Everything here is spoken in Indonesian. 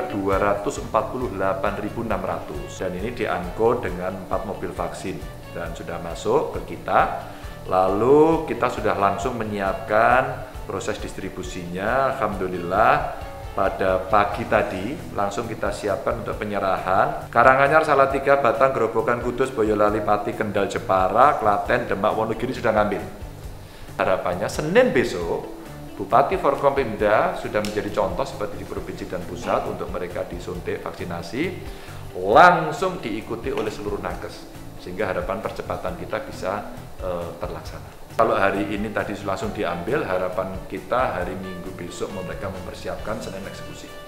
sebanyak 248.600 dan ini diangkut dengan 4 mobil vaksin dan sudah masuk ke kita. Lalu kita sudah langsung menyiapkan proses distribusinya. Alhamdulillah pada pagi tadi langsung kita siapkan untuk penyerahan. Karanganyar, Salatiga, Batang, Grobogan, Kudus, Boyolali, Pati, Kendal, Jepara, Klaten, Demak, Wonogiri sudah ngambil. Harapannya Senin besok Bupati Forkompimda sudah menjadi contoh seperti di provinsi dan pusat untuk mereka disuntik vaksinasi, langsung diikuti oleh seluruh nakes, sehingga harapan percepatan kita bisa terlaksana. Kalau hari ini tadi langsung diambil, harapan kita hari Minggu besok mereka mempersiapkan Senin eksekusi.